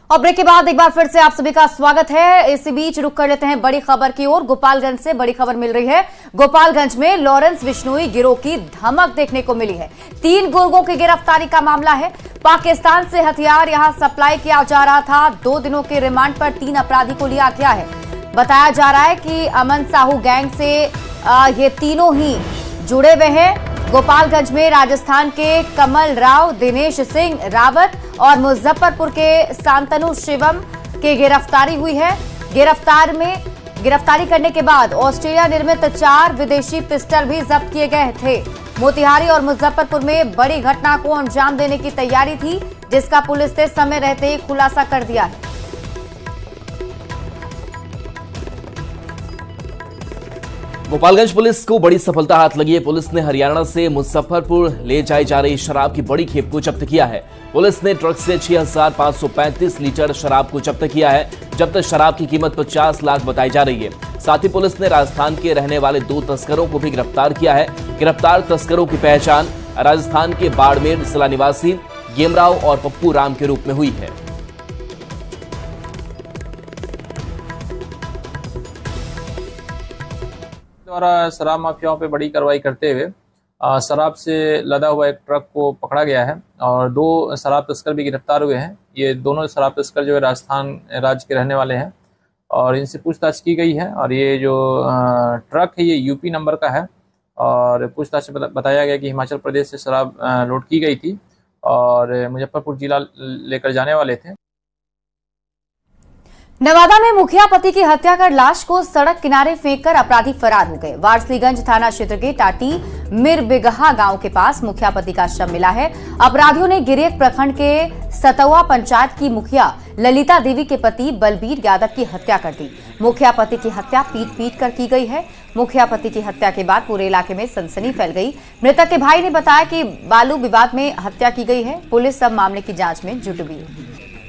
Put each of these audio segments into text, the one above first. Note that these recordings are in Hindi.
और ब्रेक के बाद एक बार फिर से आप सभी का स्वागत है। इसी बीच रुक कर लेते हैं बड़ी खबर की ओर। गोपालगंज से बड़ी खबर मिल रही है। गोपालगंज में लॉरेंस बिश्नोई गिरोह की धमक देखने को मिली है। 3 गुर्गों की गिरफ्तारी का मामला है। पाकिस्तान से हथियार यहां सप्लाई किया जा रहा था। 2 दिनों के रिमांड पर 3 अपराधी को लिया गया है। बताया जा रहा है कि अमन साहू गैंग से ये तीनों ही जुड़े हुए हैं। गोपालगंज में राजस्थान के कमल राव, दिनेश सिंह रावत और मुजफ्फरपुर के शांतनु शिवम की गिरफ्तारी हुई है। गिरफ्तारी करने के बाद ऑस्ट्रेलिया निर्मित 4 विदेशी पिस्टल भी जब्त किए गए थे। मोतिहारी और मुजफ्फरपुर में बड़ी घटना को अंजाम देने की तैयारी थी, जिसका पुलिस ने समय रहते ही खुलासा कर दिया है। गोपालगंज पुलिस को बड़ी सफलता हाथ लगी है। पुलिस ने हरियाणा से मुजफ्फरपुर ले जाई जा रही शराब की बड़ी खेप को जब्त किया है। पुलिस ने ट्रक से 6535 लीटर शराब को जब्त किया है। जब्त शराब की कीमत 50 लाख बताई जा रही है। साथ ही पुलिस ने राजस्थान के रहने वाले 2 तस्करों को भी गिरफ्तार किया है। गिरफ्तार तस्करों की पहचान राजस्थान के बाड़मेर जिला निवासी गेमराव और पप्पू राम के रूप में हुई है। द्वारा शराब माफियाओं पे बड़ी कार्रवाई करते हुए शराब से लदा हुआ एक ट्रक को पकड़ा गया है और 2 शराब तस्कर भी गिरफ्तार हुए हैं। ये दोनों शराब तस्कर जो है राजस्थान राज्य के रहने वाले हैं और इनसे पूछताछ की गई है। और ये जो ट्रक है ये यूपी नंबर का है और पूछताछ से बताया गया कि हिमाचल प्रदेश से शराब लोड की गई थी और मुजफ्फरपुर जिला लेकर जाने वाले थे। नवादा में मुखिया पति की हत्या कर लाश को सड़क किनारे फेंककर अपराधी फरार हो गए। वारसलीगंज थाना क्षेत्र के टाटी मिरबिगहा गांव के पास मुखिया पति का शव मिला है। अपराधियों ने गिरियक प्रखंड के सतवा पंचायत की मुखिया ललिता देवी के पति बलबीर यादव की हत्या कर दी। मुखिया पति की हत्या पीट कर की गई है। मुखिया पति की हत्या के बाद पूरे इलाके में सनसनी फैल गई। मृतक के भाई ने बताया कि बालू विवाद में हत्या की गई है। पुलिस अब मामले की जाँच में जुट गई है।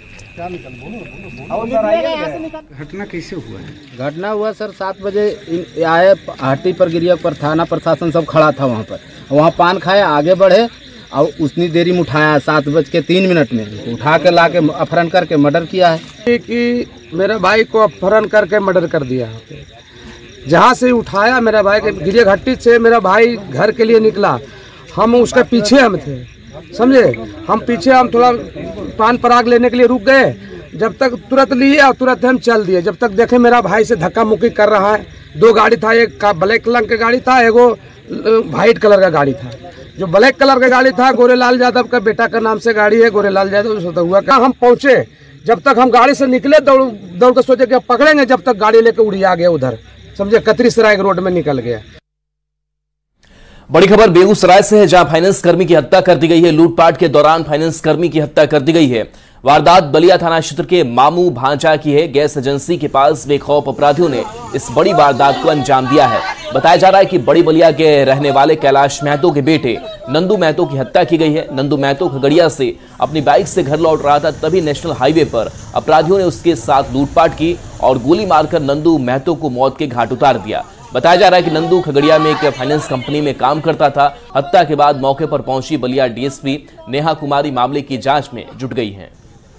घटना कैसे हुआ है? घटना हुआ सर 7 बजे आए हाटी पर गिरियक पर थाना प्रशासन सब खड़ा था वहाँ पान खाए आगे बढ़े और उतनी देरी में उठाया 7:03 में उठा के ला के अपहरण करके मर्डर किया है कि मेरे भाई को अपहरण करके मर्डर कर दिया। जहाँ से उठाया मेरा भाई के गिरियक हट्टी से मेरा भाई घर के लिए निकला। हम उसके पीछे हम थे, समझे। हम पीछे हम थोड़ा पान पराग लेने के लिए रुक गए। जब तक तुरंत लिए और तुरंत हम चल दिए। जब तक देखे मेरा भाई से धक्का मुक्की कर रहा है। 2 गाड़ी था, एक का ब्लैक कलर का गाड़ी था, एक वो वाइट कलर का गाड़ी था। जो ब्लैक कलर का गाड़ी था गोरेलाल यादव का बेटा का नाम से गाड़ी है, गोरेलाल यादव हुआ। हम पहुंचे, जब तक हम गाड़ी से निकले दौड़ के सोचे कि पकड़ेंगे, जब तक गाड़ी लेके उड़िया गया उधर, समझे, कतरीसराय रोड में निकल गया। बड़ी खबर बेगूसराय से है, जहां फाइनेंस कर्मी की हत्या कर दी गई है। लूटपाट के दौरान फाइनेंस कर्मी की हत्या कर दी गई है। वारदात बलिया थाना क्षेत्र के मामू भांचा की है। गैस एजेंसी के पास बेखौफ अपराधियों ने इस बड़ी वारदात को अंजाम दिया है। बताया जा रहा है कि बड़ी बलिया के रहने वाले कैलाश महतो के बेटे नंदू महतो की हत्या की गई है। नंदू महतो खगड़िया से अपनी बाइक से घर लौट रहा था, तभी नेशनल हाईवे पर अपराधियों ने उसके साथ लूटपाट की और गोली मारकर नंदू महतो को मौत के घाट उतार दिया। बताया जा रहा है कि नंदू खगड़िया में एक फाइनेंस कंपनी में काम करता था। हत्या के बाद मौके पर पहुंची बलिया डीएसपी नेहा कुमारी मामले की जांच में जुट गई हैं।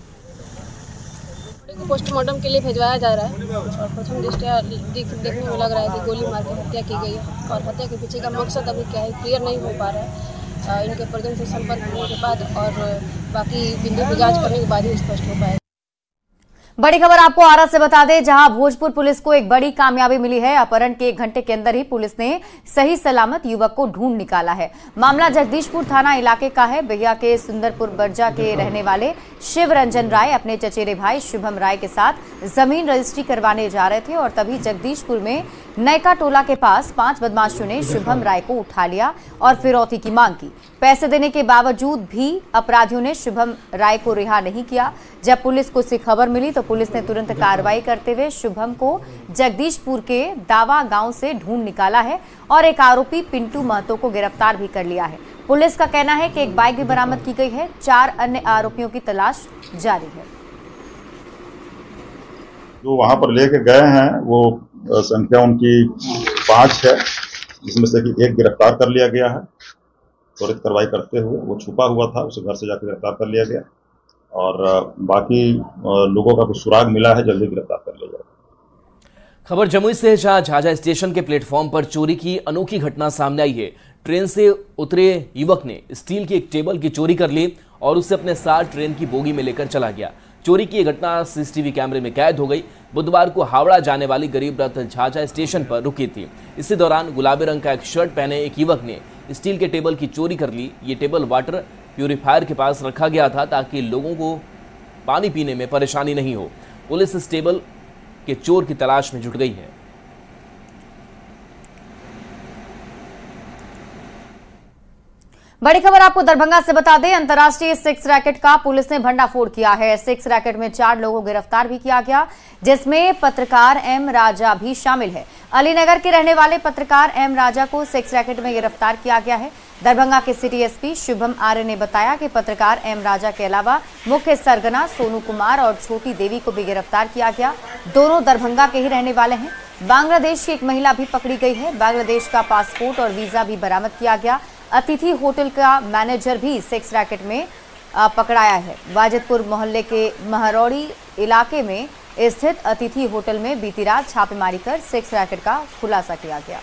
पोस्टमार्टम के लिए भिजवाया जा रहा है और प्रथम दृष्टया देखने में लग रहा है कि गोली मार के हत्या की गई है और हत्या के पीछे का मकसद अभी क्या है क्लियर नहीं हो पा रहा है। इनके परिजन से संपर्क करने के बाद और बाकी बिंदु की जाँच करने के बाद ही स्पष्ट हो पाएगा। बड़ी खबर आपको आरा से बता दें, जहां भोजपुर पुलिस को एक बड़ी कामयाबी मिली है। अपहरण के 1 घंटे के अंदर ही पुलिस ने सही सलामत युवक को ढूंढ निकाला है। मामला जगदीशपुर थाना इलाके का है। बिहिया के सुंदरपुर बर्जा के रहने वाले शिव रंजन राय अपने चचेरे भाई शुभम राय के साथ जमीन रजिस्ट्री करवाने जा रहे थे और तभी जगदीशपुर में नयका टोला के पास 5 बदमाशों ने शुभम राय को उठा लिया और फिरौती की मांग की। पैसे देने के बावजूद भी अपराधियों ने शुभम राय को रिहा नहीं किया। जब पुलिस को इसकी खबर मिली तो पुलिस ने तुरंत कार्रवाई करते हुए शुभम को जगदीशपुर के दावा गांव से ढूंढ निकाला है और एक आरोपी पिंटू महतो को गिरफ्तार भी कर लिया है। पुलिस का कहना है कि एक बाइक भी बरामद की गई है। 4 अन्य आरोपियों की तलाश जारी है। जो वहां पर लेके गए हैं वो संख्या उनकी 5 है, जिसमें से कि 1 गिरफ्तार कर लिया गया है। त्वरित कार्रवाई करते हुए, वो छुपा हुआ था, उसे घर से जाकर गिरफ्तार कर लिया गया और बाकी लोगों का कुछ सुराग मिला है, जल्दी गिरफ्तार कर लिया जाएगा। खबर जमुई से है, जहां झाझा स्टेशन के प्लेटफॉर्म पर चोरी की अनोखी घटना सामने आई है। ट्रेन से उतरे युवक ने स्टील की एक टेबल की चोरी कर ली और उसे अपने साथ ट्रेन की बोगी में लेकर चला गया। चोरी की यह घटना सीसीटीवी कैमरे में कैद हो गई। बुधवार को हावड़ा जाने वाली गरीब रथ झाझा स्टेशन पर रुकी थी। इसी दौरान गुलाबी रंग का एक शर्ट पहने एक युवक ने स्टील के टेबल की चोरी कर ली। ये टेबल वाटर प्यूरिफायर के पास रखा गया था ताकि लोगों को पानी पीने में परेशानी नहीं हो। पुलिस इस टेबल के चोर की तलाश में जुट गई है। बड़ी खबर आपको दरभंगा से बता दें, अंतर्राष्ट्रीय सेक्स रैकेट का पुलिस ने भंडाफोड़ किया है। सेक्स रैकेट में 4 लोगों को गिरफ्तार भी किया गया, जिसमें पत्रकार एम राजा भी शामिल है। अलीनगर के रहने वाले पत्रकार एम राजा को सेक्स रैकेट में गिरफ्तार किया गया है। दरभंगा के सिटी एसपी शुभम आर्य ने बताया कि पत्रकार एम राजा के अलावा मुख्य सरगना सोनू कुमार और छोटी देवी को भी गिरफ्तार किया गया। दोनों दरभंगा के ही रहने वाले हैं। बांग्लादेश की एक महिला भी पकड़ी गई है। बांग्लादेश का पासपोर्ट और वीजा भी बरामद किया गया। अतिथि होटल का मैनेजर भी सेक्स रैकेट में पकड़ाया है। वाजिदपुर मोहल्ले के महरौड़ी इलाके में स्थित अतिथि होटल में बीती रात छापेमारी कर सेक्स रैकेट का खुलासा किया गया।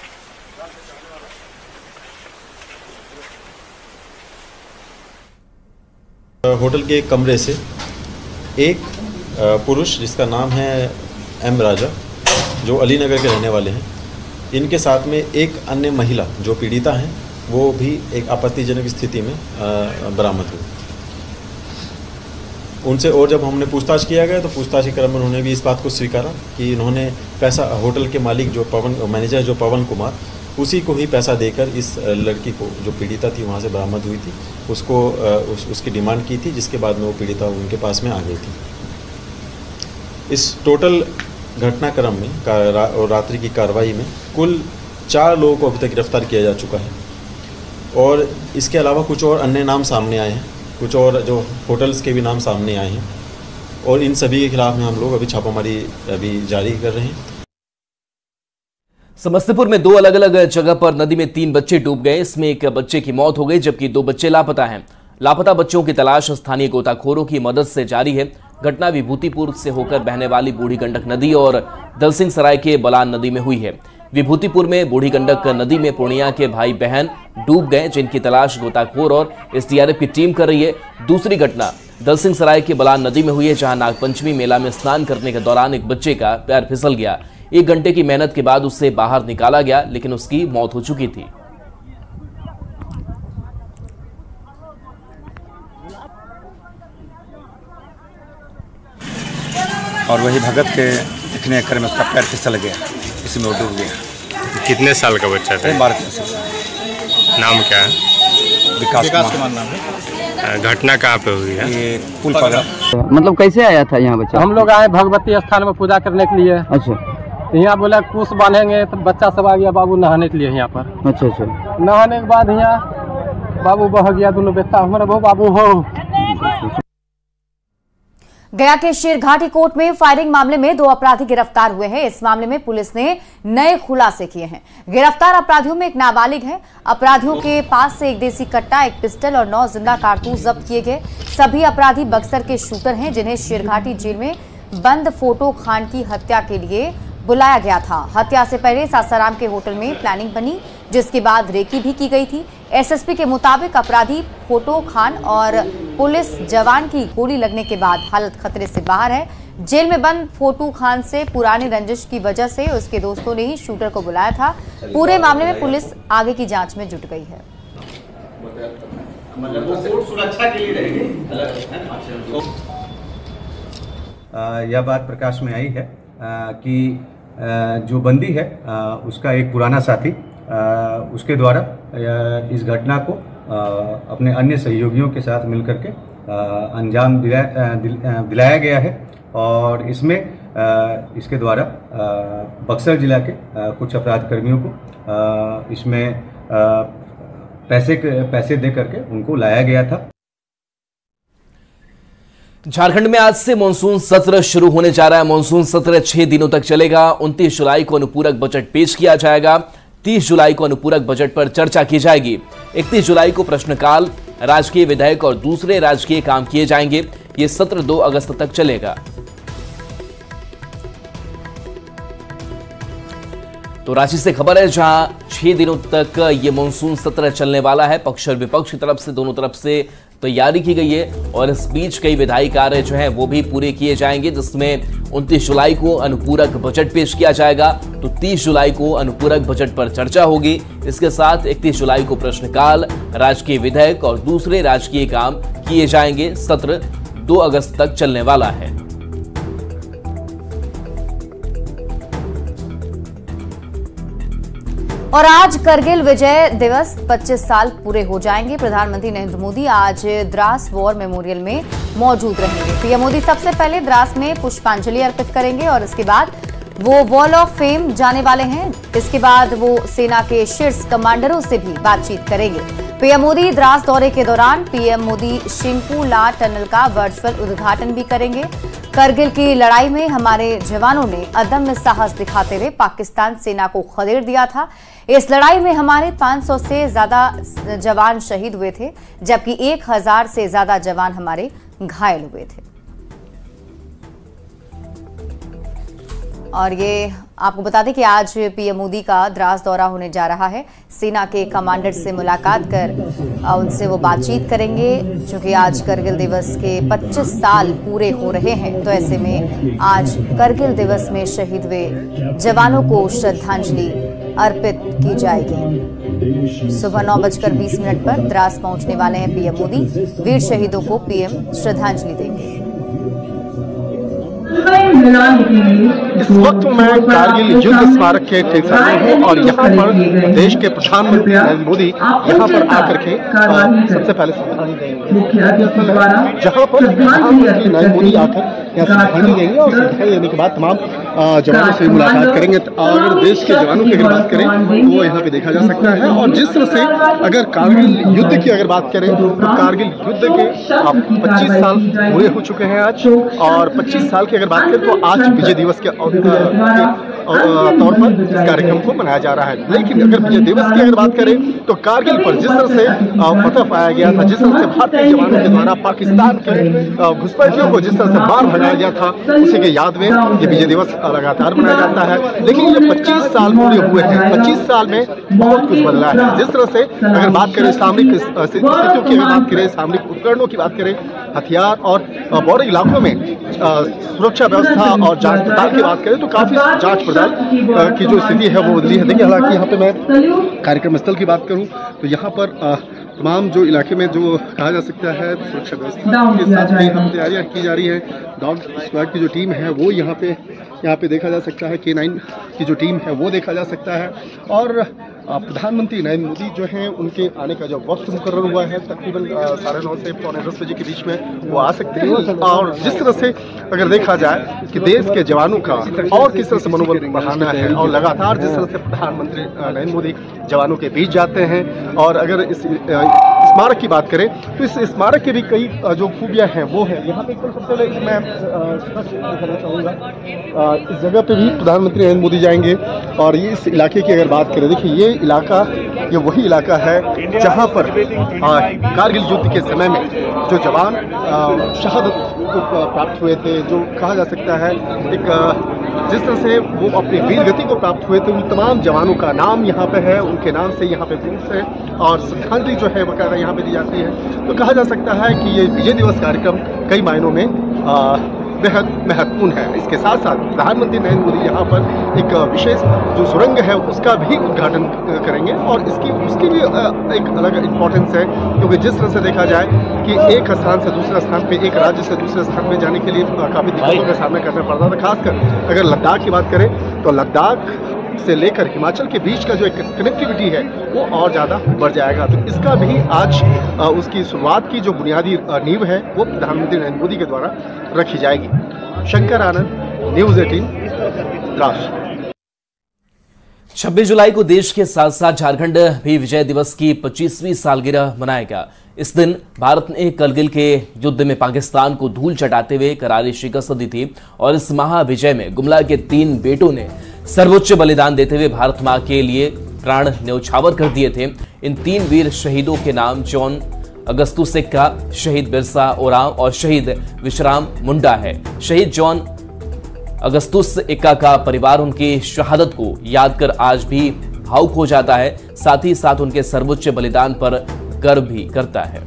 होटल के एक कमरे से एक पुरुष जिसका नाम है एम राजा, जो अलीनगर के रहने वाले हैं, इनके साथ में एक अन्य महिला जो पीड़िता हैं, वो भी एक आपत्तिजनक स्थिति में बरामद हुई। उनसे और जब हमने पूछताछ किया गया तो पूछताछ के क्रम में उन्होंने भी इस बात को स्वीकारा कि इन्होंने पैसा, होटल के मालिक जो मैनेजर जो पवन कुमार, उसी को ही पैसा देकर इस लड़की को जो पीड़िता थी वहाँ से बरामद हुई थी उसको उसकी डिमांड की थी, जिसके बाद में वो पीड़िता उनके पास में आ गई थी। इस टोटल घटनाक्रम में और रात्रि की कार्रवाई में कुल 4 लोगों को अभी तक गिरफ्तार किया जा चुका है और इसके अलावा कुछ और अन्य नाम सामने आए हैं, कुछ और जो होटल्स के भी नाम सामने आए हैं और इन सभी के खिलाफ में हम लोग अभी छापामारी अभी जारी कर रहे हैं। समस्तीपुर में 2 अलग अलग जगह पर नदी में 3 बच्चे डूब गए। इसमें एक बच्चे की मौत हो गई जबकि 2 बच्चे लापता हैं। लापता बच्चों की तलाश स्थानीय गोताखोरों की मदद से जारी है। घटना विभूतिपुर से होकर बहने वाली बूढ़ी गंडक नदी और दलसिंह सराय के बलान नदी में हुई है। विभूतिपुर में बूढ़ी गंडक नदी में पूर्णिया के भाई बहन डूब गए, जिनकी तलाश गोताखोर और एसडीआरएफ की टीम कर रही है। दूसरी घटना दलसिंह सराय के बलान नदी में हुई है, जहां नागपंचमी मेला में स्नान करने के दौरान एक बच्चे का पैर फिसल गया। 1 घंटे की मेहनत के बाद उसे बाहर निकाला गया, लेकिन उसकी मौत हो चुकी थी। और वही भगत के इतने एकड़ में उसका पैर फिसल गया, इसमें वो डूब गया। कितने साल का बच्चा था? 12 साल। नाम क्या है? विकास कुमार नाम है। घटना कहाँ पे हुई है? ये पुल पगड़ा। मतलब कैसे आया था यहाँ बच्चा? हम लोग आए भगवती स्थान में पूजा करने के लिए। अच्छा। यहाँ बोला कुछ बांधेंगे तो बच्चा सब आ गया बाबू नहाने के लिए यहाँ पर। अच्छा अच्छा। नहाने के बाद यहाँ बाबू बह गया, दोनों बेटा हमारा वो बाबू हो। गया के शेरघाटी कोर्ट में फायरिंग मामले में 2 अपराधी गिरफ्तार हुए हैं। इस मामले में पुलिस ने नए खुलासे किए हैं। गिरफ्तार अपराधियों में एक नाबालिग है। अपराधियों के पास से एक देसी कट्टा, एक पिस्टल और 9 जिंदा कारतूस जब्त किए गए। सभी अपराधी बक्सर के शूटर हैं, जिन्हें शेरघाटी जेल में बंद फोटो खान की हत्या के लिए बुलाया गया था। हत्या से पहले सासाराम के होटल में प्लानिंग बनी, जिसके बाद रेकी भी की गई थी। एसएसपी के मुताबिक अपराधी फोटो खान और पुलिस जवान की गोली लगने के बाद हालत खतरे से बाहर है। जेल में बंद फोटो खान से पुरानी रंजिश की वजह से उसके दोस्तों ने ही शूटर को बुलाया था। पूरे मामले में पुलिस आगे की जांच में जुट गई है। यह बात प्रकाश में आई है कि जो बंदी है उसका एक पुराना साथी उसके द्वारा इस घटना को अपने अन्य सहयोगियों के साथ मिलकर के अंजाम दिलाया गया है और इसमें इसके द्वारा बक्सर जिला के कुछ अपराध कर्मियों को इसमें पैसे दे करके उनको लाया गया था। झारखंड में आज से मानसून सत्र शुरू होने जा रहा है। मानसून सत्र 6 दिनों तक चलेगा। 29 जुलाई को अनुपूरक बजट पेश किया जाएगा। 30 जुलाई को अनुपूरक बजट पर चर्चा की जाएगी। 31 जुलाई को प्रश्नकाल, राजकीय विधेयक और दूसरे राजकीय काम किए जाएंगे। ये सत्र 2 अगस्त तक चलेगा। तो रांची से खबर है, जहां 6 दिनों तक ये मानसून सत्र चलने वाला है। पक्ष और विपक्ष की तरफ से दोनों तरफ से तैयारी की गई है और इस बीच कई विधायी कार्य जो हैं वो भी पूरे किए जाएंगे, जिसमें 29 जुलाई को अनुपूरक बजट पेश किया जाएगा। तो 30 जुलाई को अनुपूरक बजट पर चर्चा होगी। इसके साथ 31 जुलाई को प्रश्नकाल, राजकीय विधेयक और दूसरे राजकीय काम किए जाएंगे। सत्र 2 अगस्त तक चलने वाला है। और आज करगिल विजय दिवस 25 साल पूरे हो जाएंगे। प्रधानमंत्री नरेंद्र मोदी आज द्रास वॉर मेमोरियल में मौजूद रहेंगे। पीएम मोदी सबसे पहले द्रास में पुष्पांजलि अर्पित करेंगे और इसके बाद वो वॉल ऑफ फेम जाने वाले हैं। इसके बाद वो सेना के शीर्ष कमांडरों से भी बातचीत करेंगे। पीएम मोदी द्रास दौरे के दौरान पीएम मोदी शिंकू ला टनल का वर्चुअल उद्घाटन भी करेंगे। करगिल की लड़ाई में हमारे जवानों ने अदम्य साहस दिखाते हुए पाकिस्तान सेना को खदेड़ दिया था। इस लड़ाई में हमारे 500 से ज्यादा जवान शहीद हुए थे, जबकि 1000 से ज्यादा जवान हमारे घायल हुए थे। और ये आपको बता दें कि आज पीएम मोदी का द्रास दौरा होने जा रहा है। सेना के कमांडर से मुलाकात कर उनसे वो बातचीत करेंगे, क्योंकि आज करगिल दिवस के 25 साल पूरे हो रहे हैं। तो ऐसे में आज करगिल दिवस में शहीद हुए जवानों को श्रद्धांजलि अर्पित की जाएगी। सुबह 9:20 पर द्रास पहुंचने वाले हैं पीएम मोदी। वीर शहीदों को पीएम श्रद्धांजलि देंगे। इस वक्त मैं कारगिल युद्ध स्मारक के ठीक सामने हूँ और यहाँ पर देश के प्रधानमंत्री नरेंद्र मोदी यहाँ पर आकर के सबसे पहले श्रद्धांजलि देंगे। जहाँ पर प्रधानमंत्री नरेंद्र मोदी आकर यहाँ श्रद्धांजलि देंगे और श्रद्धांजलि देने के बाद तमाम जवानों से मुलाकात करेंगे। अगर देश के जवानों की अगर बात करें तो वो यहाँ पे देखा जा सकता है। और जिस तरह से अगर कारगिल युद्ध की अगर बात करें तो कारगिल युद्ध के 25 साल पूरे हो चुके हैं आज। और 25 साल की अगर बात करें तो आज विजय दिवस के तौर पर इस कार्यक्रम को मनाया जा रहा है। लेकिन अगर विजय दिवस की अगर बात करें तो कारगिल पर जिस तरह से फतह पाया गया था, जिस तरह से भारतीय जवानों के द्वारा पाकिस्तान के घुसपैठियों को जिस तरह से मार भगाया गया था, उसी के याद में ये विजय दिवस लगातार मनाया जाता है। लेकिन ये 25 साल पूरे हुए हैं। 25 साल में बहुत कुछ बदला है। जिस तरह से अगर बात करें सामरिक स्थितियों की अगर बात करें, सामरिक उपकरणों की बात करें, हथियार और बॉर्डर इलाकों में सुरक्षा व्यवस्था और जांच पड़ताल की बात करें तो काफी जांच पड़ताल की जो स्थिति है वो बदली है। देखिए, हालांकि यहाँ पे मैं कार्यक्रम स्थल की बात करूँ तो यहाँ पर तमाम जो इलाके में जो कहा जा सकता है सुरक्षा व्यवस्था के साथ में यहाँ तैयारियाँ की जा रही है। डॉग स्क्वाड की जो टीम है वो यहाँ पे देखा जा सकता है। K9 की जो टीम है वो देखा जा सकता है। और प्रधानमंत्री नरेंद्र मोदी जो हैं उनके आने का जो वक्त मुकर्रर हुआ है तकरीबन 9:30 से 9:45 बजे के बीच में वो आ सकते हैं। और जिस तरह से अगर देखा जाए कि देश के जवानों का और किस तरह से मनोबल बढ़ाना है और लगातार जिस तरह से प्रधानमंत्री नरेंद्र मोदी जवानों के बीच जाते हैं। और अगर इस स्मारक की बात करें तो इस स्मारक के भी कई जो खूबियाँ हैं वो है। यहाँ पे सबसे पहले मैं दिखाना चाहूँगा, इस जगह पे भी प्रधानमंत्री नरेंद्र मोदी जाएंगे। और ये इस इलाके की अगर बात करें, देखिए ये वही इलाका है जहाँ पर कारगिल युद्ध के समय में जो जवान शहादत को प्राप्त हुए थे, जो कहा जा सकता है एक जिस तरह से वो अपनी वीर गति को प्राप्त हुए थे, उन तमाम जवानों का नाम यहाँ पे है, उनके नाम से यहाँ पे प्रूफ है और श्रद्धांजलि जो है बकायदा यहाँ पे दी जाती है। तो कहा जा सकता है कि ये विजय दिवस कार्यक्रम कई मायनों में बेहद महत्वपूर्ण है। इसके साथ साथ प्रधानमंत्री नरेंद्र मोदी यहाँ पर एक विशेष जो सुरंग है उसका भी उद्घाटन करेंगे और उसकी भी एक अलग इम्पोर्टेंस है, क्योंकि जिस तरह से देखा जाए कि एक स्थान से दूसरे स्थान पे, एक राज्य से दूसरे स्थान पे जाने के लिए काफ़ी दिक्कतों का सामना करना पड़ता था। खासकर अगर लद्दाख की बात करें तो लद्दाख से लेकर हिमाचल के बीच का जो एक कनेक्टिविटी है वो और ज़्यादा बढ़ जाएगा। तो इसका भी आज उसकी शुरुआत की जो बुनियादी नींव है वो प्रधानमंत्री नरेंद्र मोदी के द्वारा रखी जाएगी। शंकर आनंद, न्यूज़ 18, द्रास। 26 जुलाई को देश के साथ साथ झारखंड भी विजय दिवस की 25वीं सालगिरह मनाएगा। इस दिन भारत ने करगिल के युद्ध में पाकिस्तान को धूल चटाते हुए करारी शिकस्त दी थी और इस महाविजय में गुमला के 3 बेटों ने सर्वोच्च बलिदान देते हुए भारत मां के लिए प्राण न्यौछावर कर दिए थे। इन 3 वीर शहीदों के नाम जॉन अगस्तुस एक्का, शहीद बिरसा ओरांव और शहीद विश्राम मुंडा है। शहीद जॉन अगस्तुस एक्का का परिवार उनकी शहादत को याद कर आज भी भावुक हो जाता है, साथ ही साथ उनके सर्वोच्च बलिदान पर गर्व भी करता है।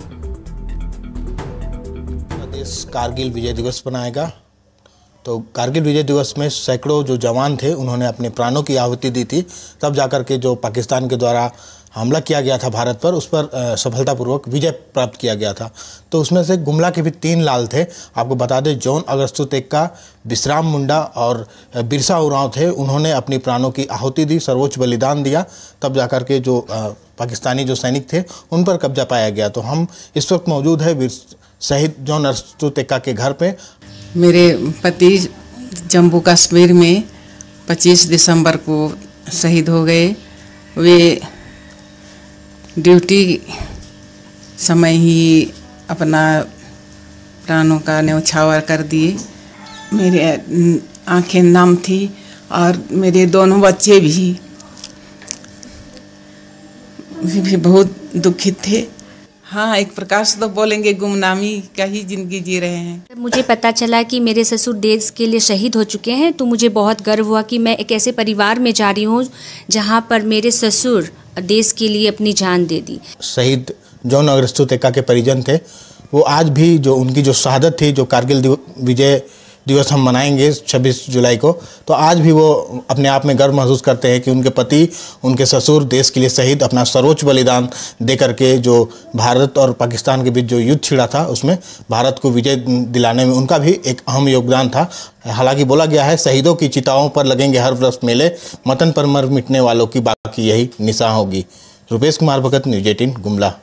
देश कारगिल विजय दिवस मनाएगा, तो कारगिल विजय दिवस में सैकड़ों जो जवान थे उन्होंने अपने प्राणों की आहुति दी थी, तब जाकर के जो पाकिस्तान के द्वारा हमला किया गया था भारत पर, उस पर सफलतापूर्वक विजय प्राप्त किया गया था। तो उसमें से गुमला के भी 3 लाल थे। आपको बता दें, जॉन अगस्तुस एक्का, विश्राम मुंडा और बिरसा ओरांव थे। उन्होंने अपनी प्राणों की आहुति दी, सर्वोच्च बलिदान दिया, तब जाकर के जो पाकिस्तानी जो सैनिक थे उन पर कब्जा पाया गया। तो हम इस वक्त मौजूद है शहीद जॉन अगस्तुस एक्का के घर पे। मेरे पति जम्मू कश्मीर में 25 दिसंबर को शहीद हो गए। वे ड्यूटी समय ही अपना प्राणों का न्यौछावर कर दिए। मेरे आंखें नम थी और मेरे दोनों बच्चे भी बहुत दुखित थे। हाँ, एक प्रकार से तो बोलेंगे गुमनामी का ही जिंदगी जी रहे हैं। मुझे पता चला कि मेरे ससुर देश के लिए शहीद हो चुके हैं, तो मुझे बहुत गर्व हुआ कि मैं एक ऐसे परिवार में जा रही हूँ जहाँ पर मेरे ससुर देश के लिए अपनी जान दे दी। शहीद जॉन अगस्तुस एक्का के परिजन थे, वो आज भी जो उनकी जो शहादत थी, जो कारगिल विजय दिवस हम मनाएंगे 26 जुलाई को, तो आज भी वो अपने आप में गर्व महसूस करते हैं कि उनके पति, उनके ससुर देश के लिए शहीद, अपना सर्वोच्च बलिदान दे करके जो भारत और पाकिस्तान के बीच जो युद्ध छिड़ा था उसमें भारत को विजय दिलाने में उनका भी एक अहम योगदान था। हालांकि बोला गया है, शहीदों की चिताओं पर लगेंगे हर वर्ष मेले, वतन पर मर मिटने वालों की बाकी यही निशान होगी। रुपेश कुमार भगत, न्यूज़ 18 गुमला।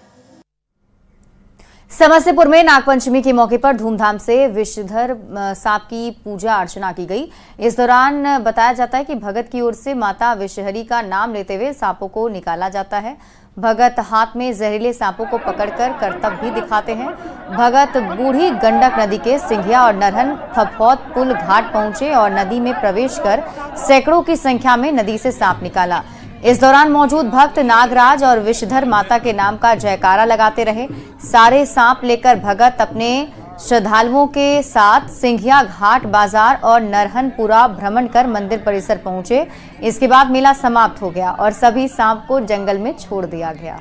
समस्तीपुर में नागपंचमी के मौके पर धूमधाम से विषधर सांप की पूजा अर्चना की गई। इस दौरान बताया जाता है कि भगत की ओर से माता विषहरी का नाम लेते हुए सांपों को निकाला जाता है। भगत हाथ में जहरीले सांपों को पकड़कर करतब भी दिखाते हैं। भगत बूढ़ी गंडक नदी के सिंघिया और नरहन फफौत पुल घाट पहुंचे और नदी में प्रवेश कर सैकड़ों की संख्या में नदी से सांप निकाला। इस दौरान मौजूद भक्त नागराज और विषधर माता के नाम का जयकारा लगाते रहे। सारे सांप लेकर भगत अपने श्रद्धालुओं के साथ सिंघिया घाट बाजार और नरहनपुरा भ्रमण कर मंदिर परिसर पहुंचे। इसके बाद मेला समाप्त हो गया और सभी सांप को जंगल में छोड़ दिया गया।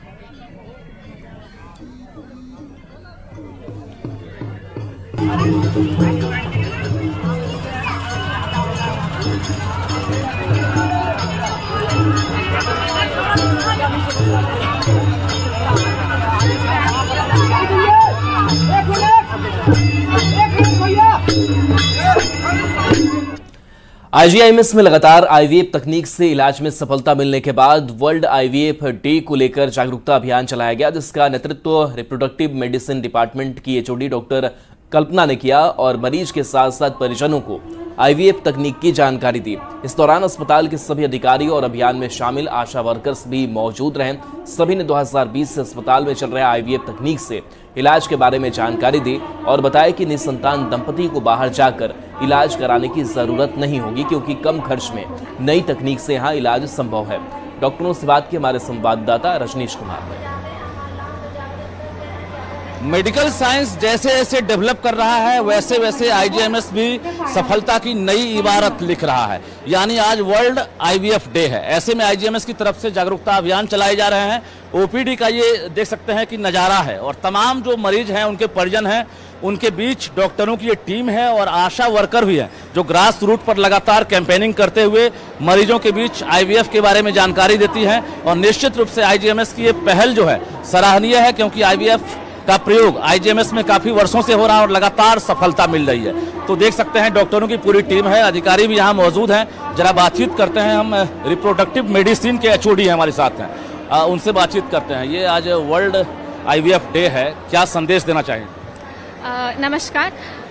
आईजीआईएमएस में लगातार आईवीएफ तकनीक से इलाज में सफलता मिलने के बाद वर्ल्ड आईवीएफ डे को लेकर जागरूकता अभियान चलाया गया, जिसका नेतृत्व रिप्रोडक्टिव मेडिसिन डिपार्टमेंट की एचओडी डॉक्टर कल्पना ने किया और मरीज के साथ साथ परिजनों को आईवीएफ तकनीक की जानकारी दी। इस दौरान अस्पताल के सभी अधिकारी और अभियान में शामिल आशा वर्कर्स भी मौजूद रहे। सभी ने 2020 से अस्पताल में चल रहे आईवीएफ तकनीक से इलाज के बारे में जानकारी दी और बताया कि निसंतान दंपति को बाहर जाकर इलाज कराने की जरूरत नहीं होगी, क्योंकि कम खर्च में नई तकनीक से यहाँ इलाज संभव है। डॉक्टरों से बात की हमारे संवाददाता रजनीश कुमार ने। मेडिकल साइंस जैसे जैसे डेवलप कर रहा है वैसे वैसे आईजीआईएमएस भी सफलता की नई इबारत लिख रहा है। यानी आज वर्ल्ड आईवीएफ डे है, ऐसे में आईजीआईएमएस की तरफ से जागरूकता अभियान चलाए जा रहे हैं। ओपीडी का ये देख सकते हैं कि नज़ारा है और तमाम जो मरीज हैं उनके परिजन हैं, उनके बीच डॉक्टरों की ये टीम है और आशा वर्कर भी है जो ग्रास रूट पर लगातार कैंपेनिंग करते हुए मरीजों के बीच आईवीएफ के बारे में जानकारी देती है। और निश्चित रूप से आईजीआईएमएस की ये पहल जो है सराहनीय है, क्योंकि आईवीएफ का प्रयोग आईजीआईएमएस में काफी वर्षों से हो रहा है और लगातार सफलता मिल रही है। तो देख सकते हैं डॉक्टरों की पूरी टीम है, अधिकारी भी यहाँ मौजूद हैं। जरा बातचीत करते हैं, हम रिप्रोडक्टिव मेडिसिन के एचओडी हैं हमारे साथ हैं, उनसे बातचीत करते हैं। ये आज वर्ल्ड आईवीएफ डे है, क्या संदेश देना चाहेंगे? नमस्कार।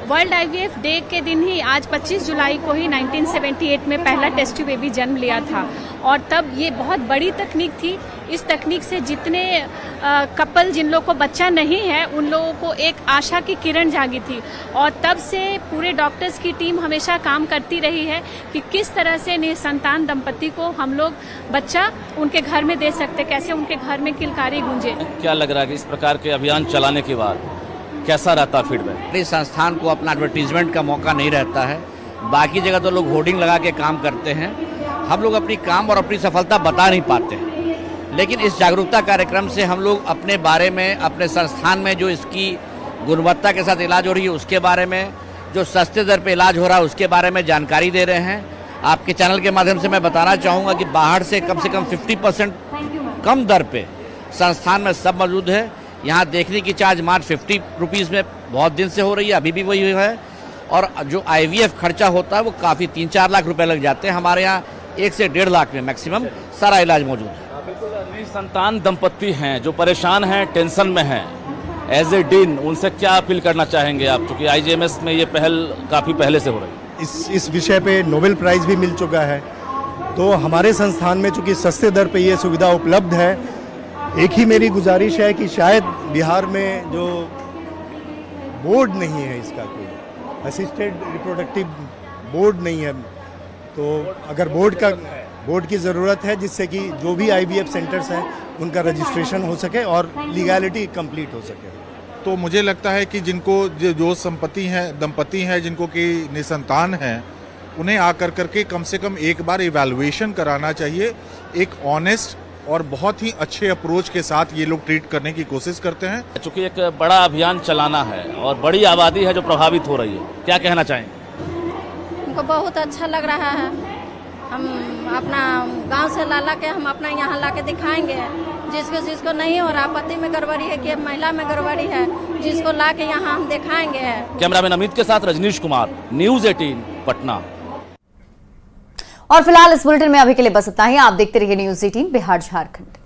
वर्ल्ड आईवीएफ डे के दिन ही आज 25 जुलाई को ही 1978 में पहला टेस्ट ट्यूब बेबी जन्म लिया था और तब ये बहुत बड़ी तकनीक थी। इस तकनीक से जितने कपल जिन लोगों को बच्चा नहीं है उन लोगों को एक आशा की किरण जागी थी और तब से पूरे डॉक्टर्स की टीम हमेशा काम करती रही है कि किस तरह से निसंतान दंपति को हम लोग बच्चा उनके घर में दे सकते, कैसे उनके घर में किलकारी गूंजे। क्या लग रहा है कि इस प्रकार के अभियान चलाने के बाद कैसा रहता फीडबैक? इस संस्थान को अपना एडवर्टीजमेंट का मौका नहीं रहता है। बाकी जगह तो लोग होर्डिंग लगा के काम करते हैं, हम लोग अपनी काम और अपनी सफलता बता नहीं पाते हैं। लेकिन इस जागरूकता कार्यक्रम से हम लोग अपने बारे में, अपने संस्थान में जो इसकी गुणवत्ता के साथ इलाज हो रही है उसके बारे में, जो सस्ते दर पे इलाज हो रहा है उसके बारे में जानकारी दे रहे हैं। आपके चैनल के माध्यम से मैं बताना चाहूँगा कि बाहर से कम 50% कम दर पे संस्थान में सब मौजूद है। यहाँ देखने की चार्ज मात्र 50 रुपीज़ में बहुत दिन से हो रही है, अभी भी वही है। और जो IVF खर्चा होता है वो काफ़ी 3-4 लाख रुपए लग जाते हैं। हमारे यहाँ 1 से 1.5 लाख में मैक्सिमम सारा इलाज मौजूद है। निसंतान दंपत्ति हैं जो परेशान हैं, टेंशन में हैं, एज ए डीन उनसे क्या अपील करना चाहेंगे आप, क्योंकि IGMS में ये पहल काफ़ी पहले से हो रही है? इस विषय पे नोबेल प्राइज़ भी मिल चुका है, तो हमारे संस्थान में चूँकि सस्ते दर पे ये सुविधा उपलब्ध है, एक ही मेरी गुजारिश है कि शायद बिहार में जो बोर्ड नहीं है, इसका कोई असिस्टेड रिप्रोडक्टिव बोर्ड नहीं है, तो अगर बोर्ड की ज़रूरत है जिससे कि जो भी IVF सेंटर्स हैं उनका रजिस्ट्रेशन हो सके और लीगैलिटी कंप्लीट हो सके। तो मुझे लगता है कि जिनको जो दंपति हैं जिनको कि निसंतान हैं, उन्हें आकर करके कम से कम एक बार इवैल्यूएशन कराना चाहिए। एक ऑनेस्ट और बहुत ही अच्छे अप्रोच के साथ ये लोग ट्रीट करने की कोशिश करते हैं। चूँकि एक बड़ा अभियान चलाना है और बड़ी आबादी है जो प्रभावित हो रही है, क्या कहना चाहेंगे? हमको बहुत अच्छा लग रहा है। हम अपना गांव से ला के हम अपना यहाँ ला के दिखाएंगे। जिसको नहीं हो रहा, पति में गड़बड़ी है कि महिला में गड़बड़ी है, जिसको ला के यहाँ हम दिखाएंगे। कैमरामैन अमित के साथ रजनीश कुमार, न्यूज़ 18 पटना। और फिलहाल इस बुलेटिन में अभी के लिए बस इतना ही। आप देखते रहिए न्यूज़ 18 बिहार झारखंड।